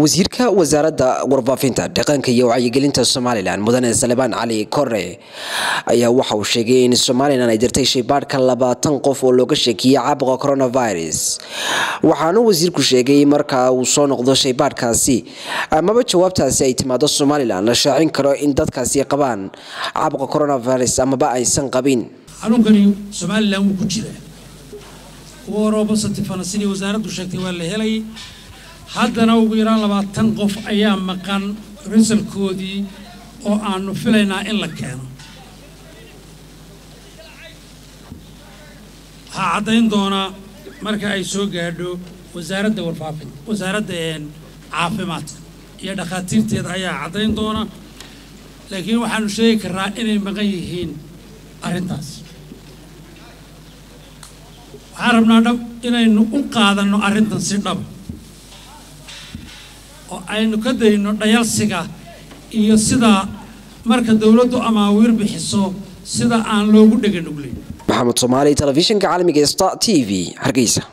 wasiirka wasaaradda warfaafinta dhaqanka iyo wacyigelinta Soomaaliland mudane Salebaan Cali Korre ayaa waxa uu sheegay in Soomaaliland ay jirtay shaybaadhka 20 qof oo looga sheekiyay caabuqa coronavirus waxaana wasiirku sheegay marka uu soo noqdo shaybaadhkaasi amaba jawaabtaasi ay timaado Soomaaliland la shaacin karo in dadkaasi qabaan caabuqa coronavirus amaba aysan qabin xanuunkani Soomaaliland uu ku jira warooba satifanaasini wasaaraddu sheegtay waa la helay haddana ugu yaraan 20 qof ayaa maqan risalkoodii oo aanu filaynaa in la keeno waxaa caddayn doona marka ay soo gaadho wasaaradda warfaafinta wasaaradda caafimaadka iyo dhakhaatiirteeda ayaa caddayn doona laakiin waxaanu sheegi karaa inay maqan yihiin arrintaas waxaan rabnaa dhab inaynu u qaadano arrintan si dhab oo aynu ka dayno dhayalsiga iyo sida marka dawladdu amaawiir bixiso sida aan loogu dhagan uglin Maxamed Soomaali telefishinka caalamiga Star TV Hargeysa.